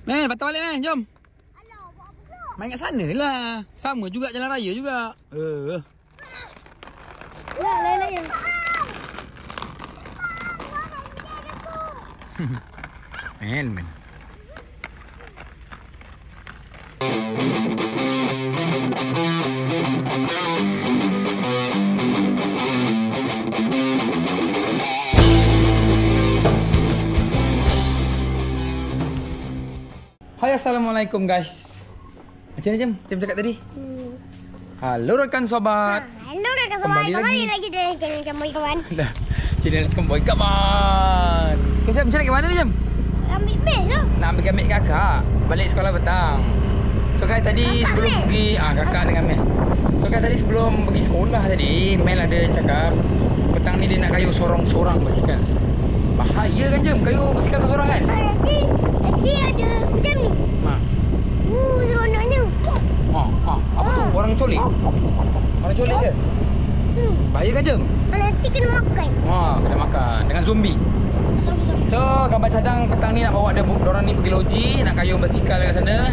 Mel, patah balik Mel, jom. Alah, buat apa pula? Main kat sana lah. Sama juga jalan raya juga. Lain-lain. Mel. Hai, assalamualaikum guys. Macam mana Jam cakap tadi? Halo rekan sobat. Halo kakak sobat. Kembali lagi dengan channel Kamboy Kawan. Dah. Channel Kamboy Kawan. Macam mana ke mana ni Jam? Ambil bel tu. Nak ambil ambil kakak balik sekolah petang. So guys tadi kakak sebelum Mel? pergi kakak dengan Mel. So guys tadi sebelum pergi sekolah tadi Mel ada cakap petang ni dia nak kayuh sorang-sorang basikal. Bahaya kan Jam kayuh basikal sorang kan? Nanti ada macam ni. Seronoknya. Apa tu? Orang colik? Orang colik ke? Bahaya kan Jam? Nanti kena makan. Kena makan dengan zombie. So, gambar cadang petang ni nak bawa dorang ni pergi loji, nak kayuh basikal kat sana.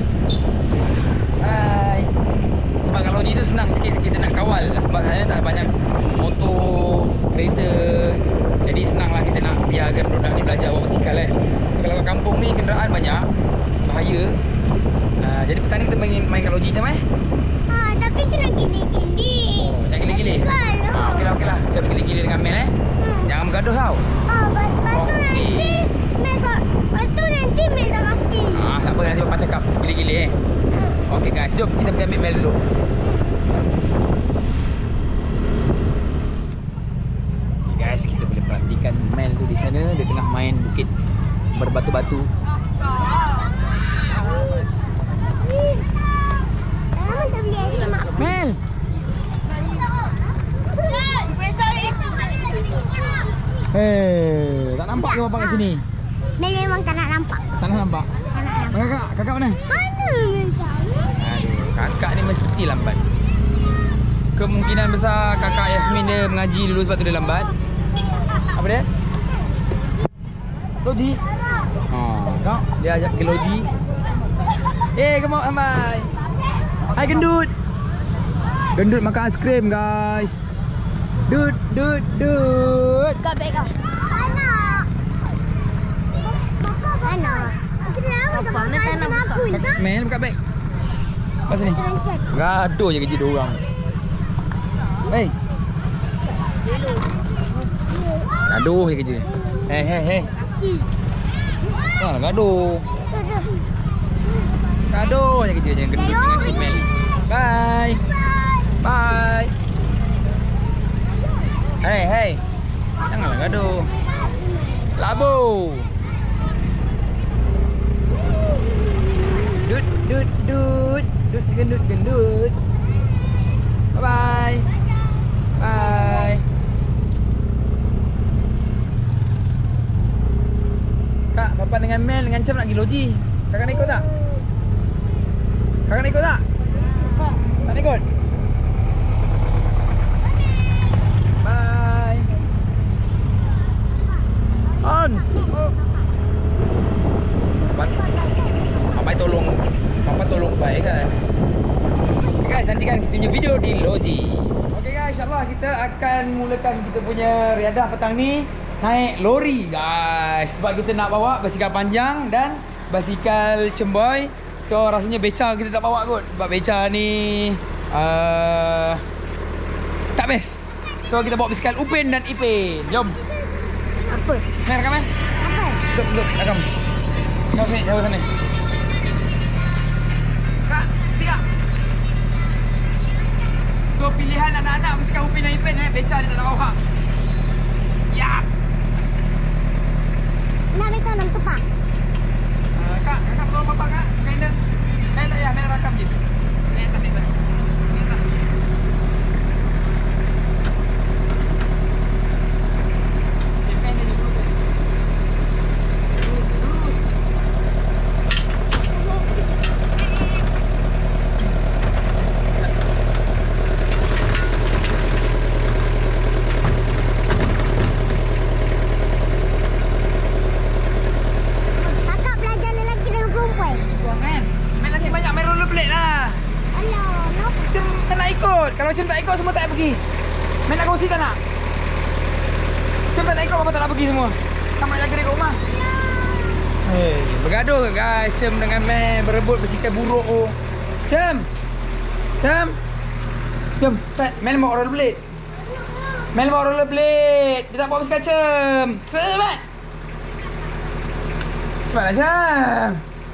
Hai. Sebab kat loji tu senang sikit kita nak kawal. Sebab sana tak banyak motor, kereta. Jadi senanglah kita nak biarkan budak ni belajar bawa basikal kan. Kalau kat kampung ni kenderaan banyak, bahaya. Jadi petang ni kita main kat loji macam Tapi kena gili-gili. Jangan gili-gili. Okeylah. Jangan gili-gili dengan Mel Jangan bergaduh tau. Lepas tu nanti Mel tak kasih. Tak apa, nanti Bapak cakap gili-gili Okey guys, jom kita pergi ambil Mel dulu. Okay guys, kita boleh perhatikan Mel tu di sana. Dia tengah main bukit berbatu-batu. Mel! Tak nampak ke Bapak kat sini? Mel memang tak nak nampak. Tak nak nampak? Mana kakak mana? Mana Mel tahu? Aduh, kakak ni mesti lambat. Kemungkinan besar kakak Yasmin dia mengaji dulu sebab tu dia lambat. Apa dia? Loji. Kau dia ajak pergi loji. Come on, sampai. Hai gendut. Gendut makan aiskrim guys. Dut. Kau baik kau. Mana? Apa? Mel tak nak buka. Mel buka beg. Pas sini. Gaduh je kerja diorang. Hei. Gaduh je kerja. Hei. Gaduh. Gaduh je kerja je gendut dengan si Mel. Bye. Hei. Janganlah gaduh. Labu. Dut. Gendut. Bye. Kak, Papa dengan Mel ngancam nak pergi loji. Kakak nak ikut tak? Tak nak ikut? Bye. On. Papa tolong baik kan. Okay guys, nantikan kita punya video di loji. Okay guys, insyaAllah kita akan mulakan kita punya riadah petang ni naik lori guys. Sebab kita nak bawa basikal panjang dan basikal cemboy. So rasanya beca kita tak bawa kot. Sebab beca ni tak best. So kita bawa basikal Upin dan Ipin. Jom. Apa? Mel rakam Mel. Apa? Tutup rakam. Kau sini, jauh sana. Kak, tiga. So pilihan anak-anak basikal Upin dan Ipin beca dia tak nak bawa. Ya. Nak betul dalam tepak. Kak, kakak tolong bapak kak. Mel tak payah, Mel rakam je. Mel tak bebas. Mel tak. Kalau macam tak ikut semua tak pergi. Main nak kongsi tak nak? Macam tak ikut apa tak nak pergi semua? Sama jaga dia kat rumah. Hei, bergaduh ke guys? Cem dengan Mel berebut basikal buruk tu. Cem. Mel mau rollerblade. Mel mau rollerblade. Dia tak bawa basikal Cem. Cepat. Cepatlah Cem.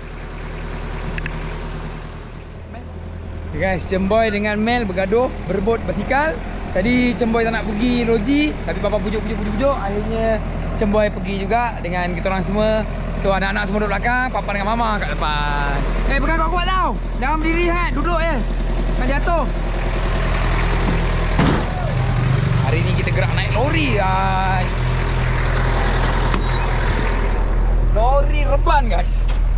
Okay guys, Cemboy dengan Mel bergaduh, berebut basikal. Tadi Cemboy tak nak pergi loji, tapi Papa pujuk. Akhirnya Cemboy pergi juga dengan kita orang semua. So anak-anak semua duduk belakang, Papa dengan Mama kat depan. Pegang kuat-kuat tau. Jangan berdiri kan, duduk je. Kan jatuh. Hari ni kita gerak naik lori guys. Lori reban guys.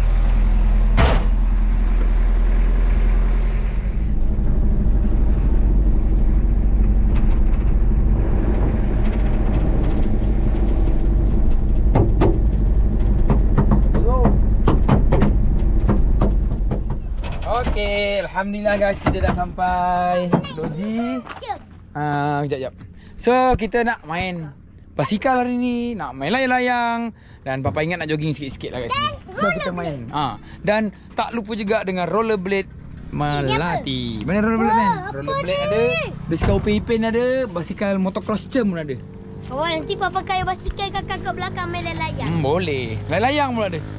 Okay, alhamdulillah guys, kita dah sampai loji. Sekejap. So, kita nak main basikal hari ni, nak main layang-layang. Dan Papa ingat nak jogging sikit-sikit lah kat sini. So, kita main. Dan tak lupa juga dengan rollerblade Melati. Mana rollerblade man? Rollerblade ada, basikal upin-ipin ada, basikal motocross Cem pun ada. Oh, nanti Papa kaya basikal kakak kat belakang main layang. Boleh. Layang pun ada.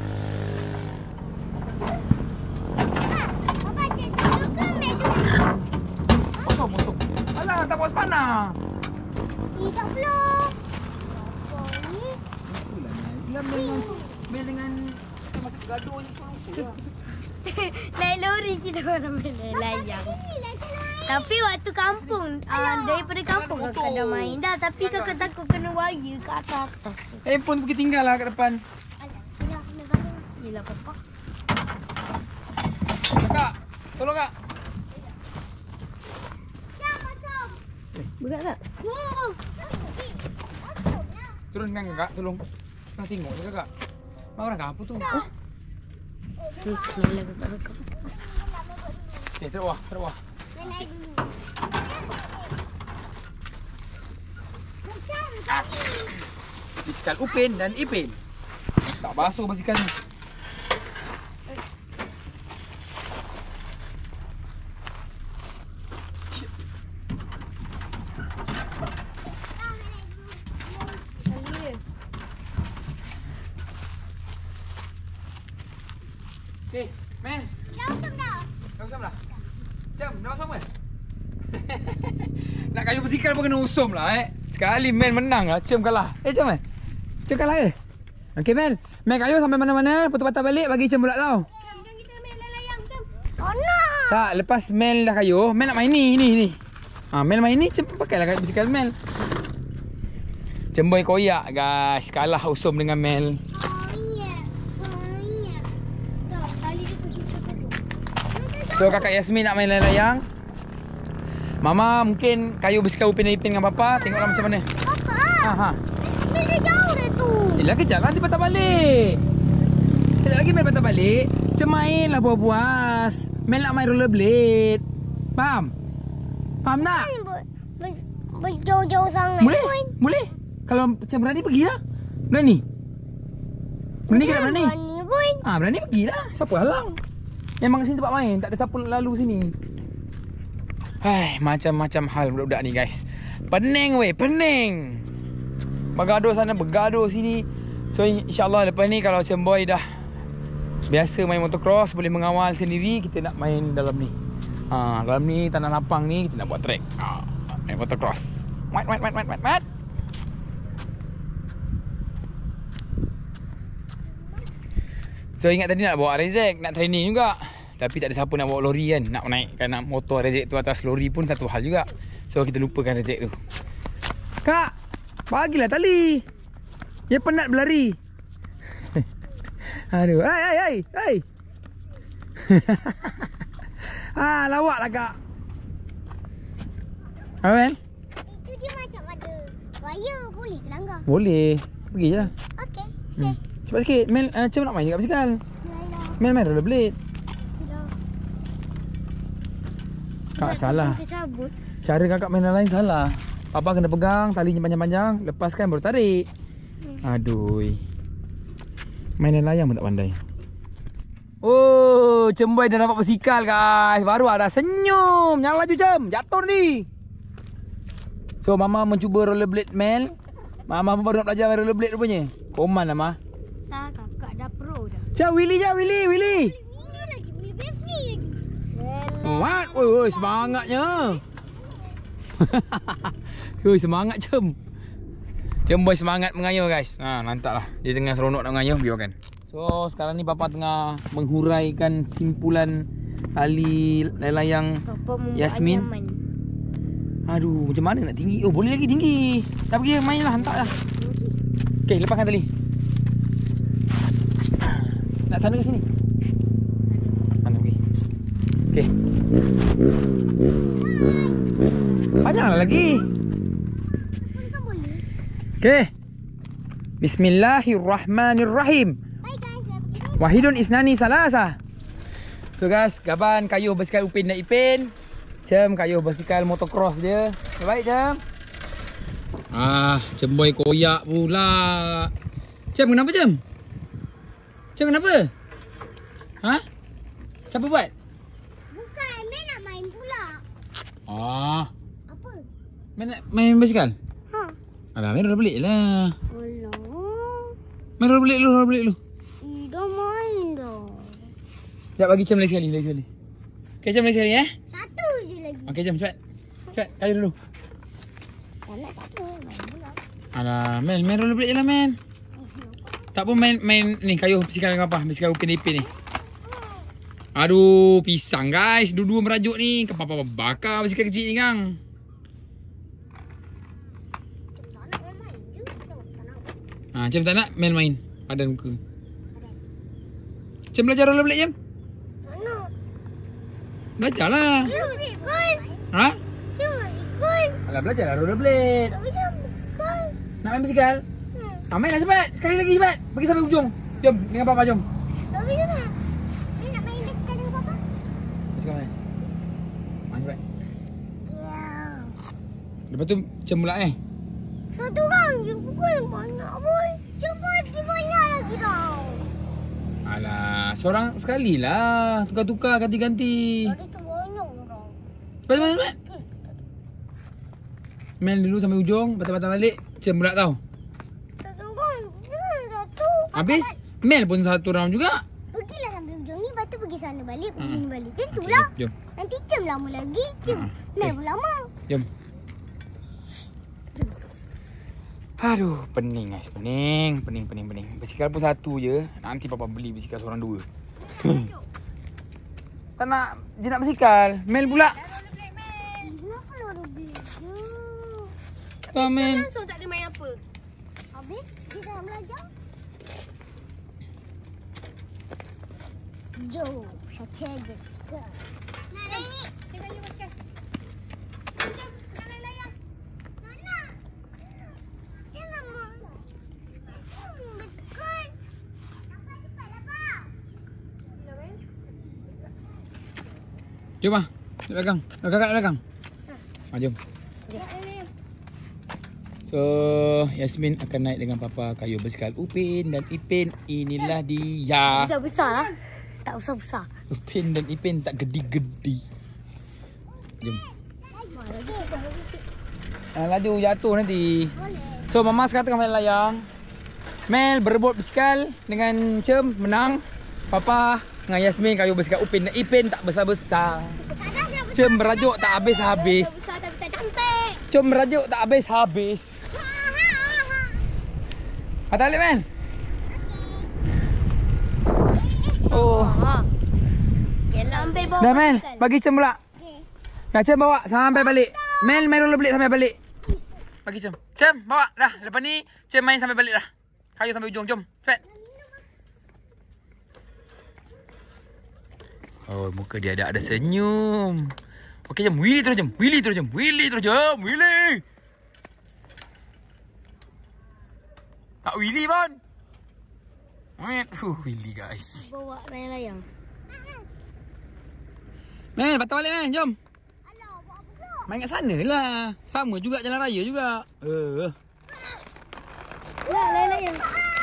Kosong. Alah, tak bawa sepanah. Tak perlu. Mel dengan kita masih bergaduh ni pun lupa. Naik lori kita orang main layang. Tapi waktu kampung, daripada kampung kakak dah main dah. Tapi kakak takut kena wire ke atas tu. Handphone pergi tinggal lah kat depan. Yelah Papa. Kak, tolong kak. Berat tak? Turunkan kakak, tolong. Nak tengok je kakak. Orang kampung tu. Melah kakak. Okay, teruk wah. Basikal Upin dan Ipin. Tak basuh basikal ni. Okay, man. Dah usum dah. Dah usum dah? Jom, dah usum kan? Nak kayu basikal pun kena usum lah Sekali man menang lah, Cem kalah. Cem Cem kalah ke? Okay man, man kayu sampai mana-mana, patah-patah balik bagi Cem pula tau. Jom kita main layang Cem. Oh no. Tak, lepas Mel dah kayu, Mel nak main ni. Mel main ni, Cem pakailah kayu basikal Mel. Cemboy koyak guys, kalah usum dengan Mel. So kakak Yasmin nak main layang. Mama mungkin kayu basikal Upin dan Ipin dengan Papa. Tengoklah macam mana. Papa. Mel dah jauh dah tu. Yelah kejap lah nanti patah balik. Kejap lagi Mel patah balik. Macam main lah puas-puas. Mel nak main rollerblade. Faham? Faham tak? Jauh-jauh sangat. Boleh. Kalau macam berani pergilah. Berani ke tak berani? Berani pun. Berani pergilah. Siapa halang? Memang sini tempat main, tak ada siapa nak lalu sini. Hai, macam-macam hal budak-budak ni guys. Pening. Bergaduh sana, bergaduh sini. So insyaAllah lepas ni kalau Cemboy dah biasa main motocross, boleh mengawal sendiri, kita nak main dalam ni. Dalam ni, tanah lapang ni, kita nak buat track. Main motocross. Mat. So ingat tadi nak bawa Rezek, nak training juga. Tapi tak ada siapa nak bawa lori kan. Nak naikkan motor Rezek tu atas lori pun satu hal juga. So kita lupakan Rezek tu. Kak, bagilah tali. Dia penat berlari. Aduh, hai. Lawaklah kak. Apa? Itu dia macam ada wire, boleh ke langgar? Boleh. Pergi je lah. Okey, Cepat sikit. Mel, Cem nak main juga basikal. Mel main rollerblade. Tak salah. Cara kakak main lain salah. Papa kena pegang talinya panjang-panjang, lepaskan baru tarik. Aduh. Mainan layang pun tak pandai. Oh, Cemboy dah dapat bersikal guys. Baru ada senyum. Jangan laju Cem, jatuh ni. So mama mencuba rollerblade Mel. Mama baru nak belajar main rollerblade rupanya. Koman lah mah. Tak, kakak dah pro dah. Cak Willy je, Willy. Ini lagi, Willy lagi. What? Oi, semangatnya. Oi, semangat Cem. Cemboy semangat mengayuh guys. Ha, nantaklah. Dia tengah seronok nak mengayuh, biarkan. So, sekarang ni Papa tengah menghuraikan simpulan tali layang Yasmin. Anyaman. Aduh, macam mana nak tinggi? Oh, boleh lagi tinggi. Dah pergi main lah, hantar lah. Okey, lepaskan tali. Nak sana ke sini? Mana pergi? Okey. Panjanglah lagi. Okey. Bismillahirrahmanirrahim. Wahidun isnani salasa. So guys, Gaban kayuh basikal Upin dan Ipin. Cem kayuh basikal motocross dia. Baik Cem. Cemboy koyak pula. Cem kenapa Cem? Cem kenapa? Ha? Siapa buat? Bukan, Mel nak main pula. Apa? Main basikal? Ha. Alah, main rollerblade lah. Alah. Main rollerblade dulu. Dah main dah. Sekejap bagi Cem lagi sekali. Okey Cem lagi sekali Satu je lagi. Okey Cem cepat. Cepat, kayuh dulu. Tak nak tak apa, main pula. Alah, main rollerblade je lah man. Tak pun main ni kayuh basikal dengan apa? Basikal Upin Ipin ni. Aduh, pisang guys. Dua-dua merajuk ni. Papa bakar basikal kecil ni kang. Tak nak main je. Tak nak. Cem tak nak main-main. Padan muka. Cem belajar rollerblade Cem? Tak nak. Belajar lah. Dia nak ikut. Ha? Dia nak ikut. Alah, belajar lah rollerblade. Tapi dia bukan. Nak main basikal? Main lah cepat. Sekali lagi cepat. Pergi sampai ujung. Jom, dengan Papa jom. Tapi dia nak. Dia nak main basikal dengan Papa. Basikal main. Main cepat. Ya. Lepas tu Cem pula Satu orang je bukan banyak pun. Cepat banyak lagi tau. Alah, seorang sekali lah. Tukar-tukar, ganti-ganti. Ada tu banyak orang. Cepat. Main dulu sampai ujung. Patah-patah balik. Cem pula tau. Satu orang. Satu. Habis, Mel pun satu round juga. Pergilah sampai ujung ni. Lepas tu pergi sana balik. Pergi sini balik. Macam tu lah. Jom. Nanti Cem lama lagi. Cem. Mel pun lama. Jom. Aduh, pening guys. Pening. Basikal pun satu je. Nanti Papa beli basikal seorang dua. Tak nak. Dia nak basikal. Mel pula. Kenapa rollerblade je? Tak Mel. Langsung tak ada main apa. Habis dia dah belajar. Jom. Saja je. Nak naik. Kita balik basikal. Jom. Kita layang. Nak. Dia nak mau. Basikal. Kakak cepatlah Pak. Jom lah. Nak belakang. Kakak nak belakang. Jom. So, Yasmin akan naik dengan Papa kayuh basikal Upin dan Ipin. Inilah dia. Besar-besar lah. Tak besar-besar. Upin dan Ipin tak gedi-gedi. Jom. Laju jatuh nanti. So, Mama sekarang tengah main layang. Mel berebut basikal dengan Cem menang. Papa dengan Yasmin kayuh basikal Upin dan Ipin tak besar-besar. Cem merajuk tak habis-habis. Besar tapi tak cantik. Cem merajuk tak habis-habis. Patah balik Mel. Oh. Yalah, ambil bawa. Dah Mel, bagi Cem pula. Okey. Dah Cem bawa sampai balik. Mel main rollerblade sampai balik. Bagi Cem. Cem bawa dah. Lepas ni Cem main sampai balik dah. Kayuh sampai ujung. Jom. Cepat. Oh, muka dia ada senyum. Okey jom. Willy terus jom. Willy. Tak Willy pun. Willy guys. Bawa layang-layang. Mel, patah balik Mel. Jom. Alah, buat apa pula? Main kat sana lah. Sama juga jalan raya juga. Nak layang.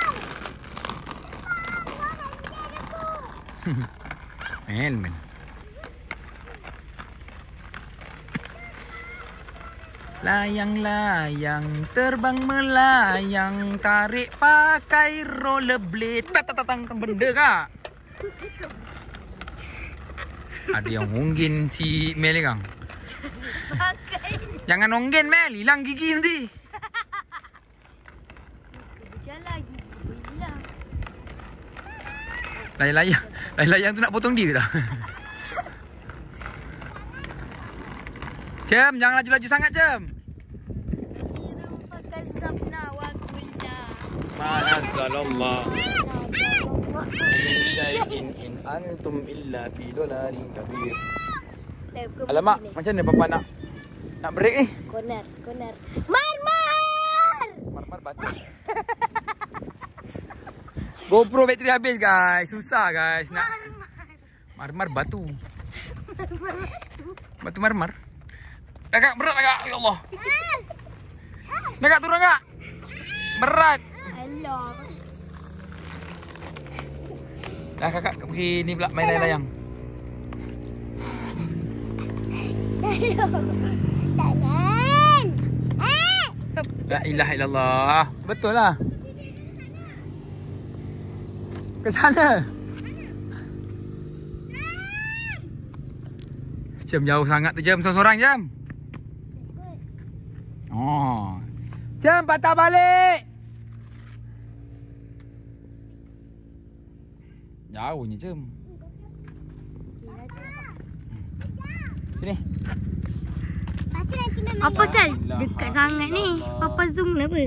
Men. Layang-layang terbang melayang, tarik pakai rollerblade. Tatang benda kak. Ada yang onggen si Mel ni kang. Jangan onggen Mel, hilang gigi nanti. Jalan gigi hilang. Layang tu nak potong dia tak? Cem, jangan laju-laju sangat, Cem. Pakai sabna wa kulna. Ma'azzalallah. Min syai'in in antum illa fi dolarin kabir. Alamak, macam mana papa nak break ni? Corner. Marmar batu. GoPro bateri habis guys. Susah guys nak. Marmar batu. Batu marmar. Kakak berat kakak. Ya Allah. Kakak turun kak. Berat. Allah. Dah kakak pergi ni pula main layang-layang. Tangan. La ilaha illallah. Betul lah. Ke sana. Jam jauh sangat tu Jam. Seorang-seorang Jam. Oh. Jam patah balik. Jauhnya Jam. Sini. Apa sel? Dekat sangat ni. Papa zoom kenapa?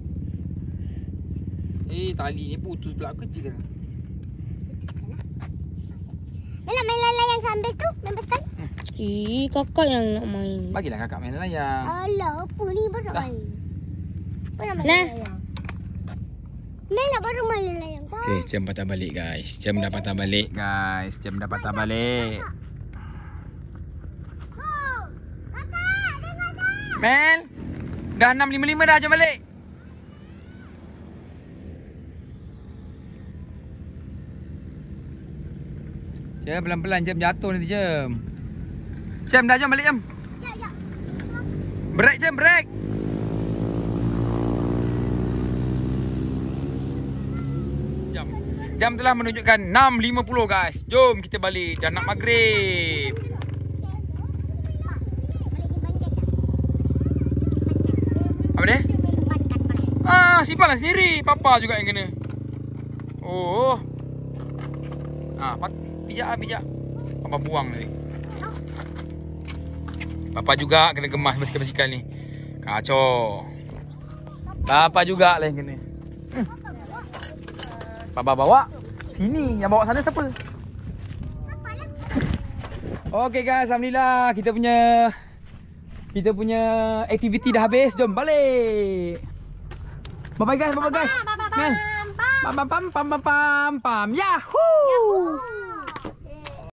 Tali ni putus pula kerja kan. Main layang sambil tu, main pasal. Kakak yang nak main. Bagilah kakak main layang. Alah, apa ni baru nak main. Baru main layang. Main lah baru main layang. Okey, Jam patah balik guys. Jam dah patah balik guys. Mel, dah 6.55 dah Jam balik. Jam pelan-pelan Jam jatuh nanti Jam. Jam dah Jam balik Jam. Break Jam, break. Jam telah menunjukkan 6.50 guys. Jom kita balik. Dah nak maghrib. Apa dia? Simpanlah sendiri. Papa juga yang kena. Oh. Pijak. Papa buang tadi. Papa juga kena gemas basikal-basikal ni. Kacau. Papa juga lah yang kena. Papa bawa. Sini. Yang bawa sana siapa? Okey guys, alhamdulillah kita punya aktiviti dah habis. Jom balik. Bye bye guys. Mel. Pam. Yahoo!